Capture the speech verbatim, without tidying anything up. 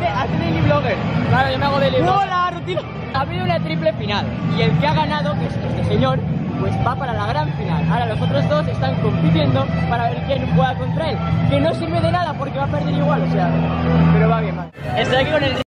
hace, hace daily blogger. Claro, yo me hago daily blogger. ¡Hola, rutina! Ha habido una triple final y el que ha ganado, que es este señor, pues va para la gran final. Ahora los otros dos están compitiendo para ver quién juega contra él, que no sirve de nada porque va a perder igual, o sea, pero va bien, va. Estoy aquí con el